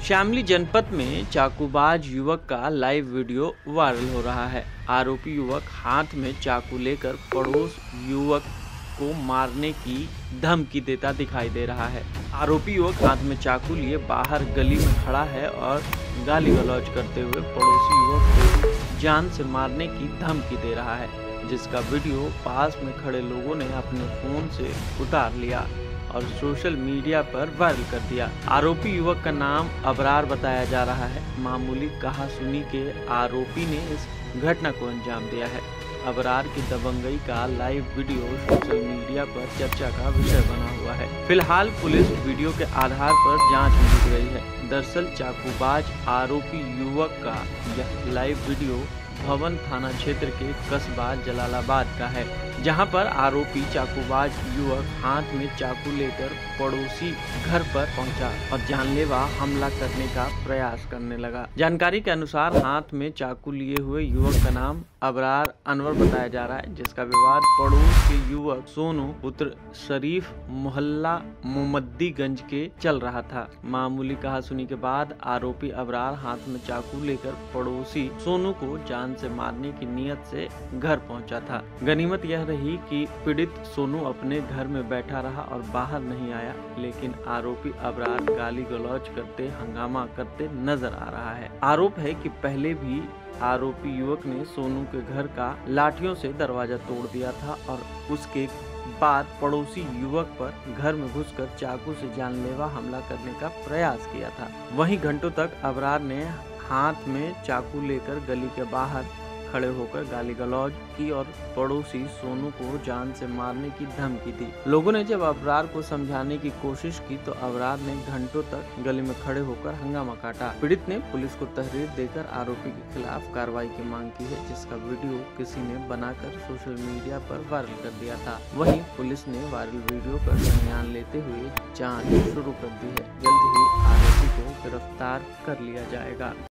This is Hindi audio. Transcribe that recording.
शामली जनपद में चाकूबाज युवक का लाइव वीडियो वायरल हो रहा है। आरोपी युवक हाथ में चाकू लेकर पड़ोस युवक को मारने की धमकी देता दिखाई दे रहा है। आरोपी युवक हाथ में चाकू लिए बाहर गली में खड़ा है और गाली गलौज करते हुए पड़ोसी युवक को जान से मारने की धमकी दे रहा है, जिसका वीडियो पास में खड़े लोगों ने अपने फोन से उतार लिया और सोशल मीडिया पर वायरल कर दिया। आरोपी युवक का नाम अबरार बताया जा रहा है। मामूली कहासुनी के आरोपी ने इस घटना को अंजाम दिया है। अबरार की दबंगई का लाइव वीडियो सोशल मीडिया पर चर्चा का विषय बना हुआ है। फिलहाल पुलिस वीडियो के आधार पर जांच में जुट गई है। दरअसल चाकूबाज आरोपी युवक का यह लाइव वीडियो भवन थाना क्षेत्र के कस्बा जलालाबाद का है, जहां पर आरोपी चाकूबाज युवक हाथ में चाकू लेकर पड़ोसी घर पर पहुंचा और जानलेवा हमला करने का प्रयास करने लगा। जानकारी के अनुसार हाथ में चाकू लिए हुए युवक का नाम अबरार अनवर बताया जा रहा है, जिसका विवाद पड़ोस के युवक सोनू पुत्र शरीफ मोहल्ला मोमद्दीगंज के चल रहा था। मामूली कहासुनी के बाद आरोपी अबरार हाथ में चाकू लेकर पड़ोसी सोनू को जान से मारने की नियत से घर पहुंचा था। गनीमत यह रही कि पीड़ित सोनू अपने घर में बैठा रहा और बाहर नहीं आया, लेकिन आरोपी अबरार गाली गलौज करते हंगामा करते नजर आ रहा है। आरोप है कि पहले भी आरोपी युवक ने सोनू के घर का लाठियों से दरवाजा तोड़ दिया था और उसके बाद पड़ोसी युवक पर घर में घुसकर चाकू से जानलेवा हमला करने का प्रयास किया था। वहीं घंटों तक अबरार ने हाथ में चाकू लेकर गली के बाहर खड़े होकर गाली गलौज की और पड़ोसी सोनू को जान से मारने की धमकी दी। लोगों ने जब अबरार को समझाने की कोशिश की तो अबरार ने घंटों तक गली में खड़े होकर हंगामा काटा। पीड़ित ने पुलिस को तहरीर देकर आरोपी के खिलाफ कार्रवाई की मांग की है, जिसका वीडियो किसी ने बनाकर सोशल मीडिया पर वायरल कर दिया था। वहीं पुलिस ने वायरल वीडियो पर संज्ञान लेते हुए जाँच शुरू कर दी है। जल्द ही आरोपी को गिरफ्तार कर लिया जाएगा।